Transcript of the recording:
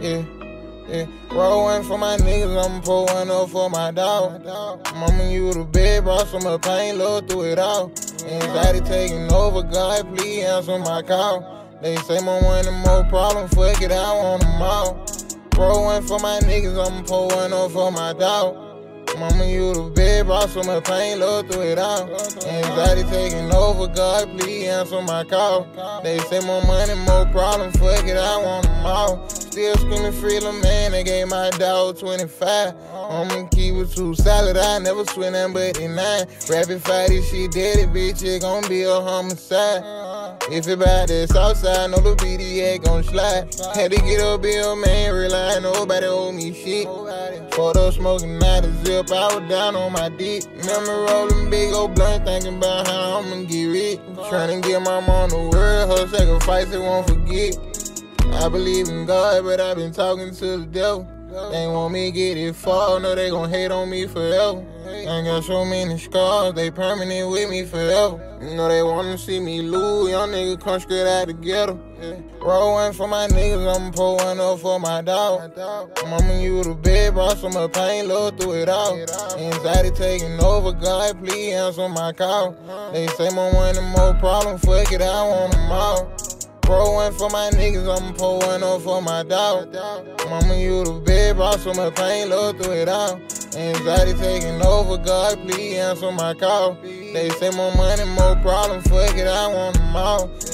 Yeah. Yeah, roll one for my niggas, I'ma pour one up for my dog. Mama, you the bed, brought so much pain, low through it all. Anxiety taking over, God, please answer my call. They say more money, more problems, fuck it, I want them all. Roll one for my niggas, I'ma pour one up for my dog. Mama, you the bed, brought so much pain, low through it all. Anxiety taking over, God, please answer my call. They say more money, more problems, fuck it, I want them all. Still screaming freedom, man, they gave my dog 25. I'ma keep it too solid, I never swing nothing but a 9. Rapid fire, this shit dead, bitch, it gon' be a homicide. If it by the south side, know the BDS gon' slide. Had to get a bill, man, rely, nobody owe me shit. Photo smoking, not a zip, I was down on my dick. Remember rolling big old blunt, thinking about how I'ma get rich. Tryna get my mom the world, her sacrifice, it won't forget. I believe in God, but I've been talking to the devil. They want me to get it far, no, they gon' hate on me forever. I got so many scars, they permanent with me forever. You know they wanna see me lose, young nigga come straight out the ghetto. Roll one for my niggas, I'ma pour one up for my dog. Mama, you the bed, brought so much pain, low through it all. Anxiety taking over, God, please answer my call. They say more money, more problems, fuck it, I want them all. Roll one for my niggas, I'ma pour one up for my dog. Mama, you the bed, brought so much pain, low through it all. Anxiety taking over, God, please answer my call. They say more money, more problems, fuck it, I want them all.